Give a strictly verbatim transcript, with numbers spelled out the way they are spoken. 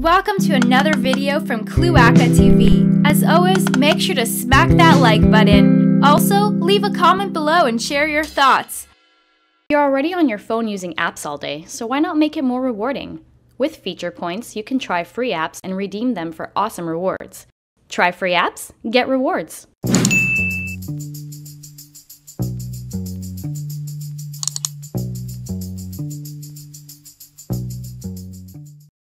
Welcome to another video from Cluaca T V. As always, make sure to smack that like button. Also, leave a comment below and share your thoughts. You're already on your phone using apps all day, so why not make it more rewarding? With feature points, you can try free apps and redeem them for awesome rewards. Try free apps, get rewards.